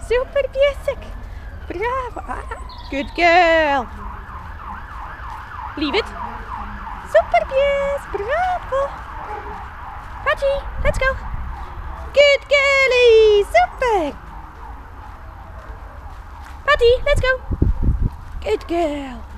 Super piesek. Bravo. Good girl. Leave it. Super pies. Bravo. Patti, let's go. Good girlie. Super. Patti, let's go. Good girl.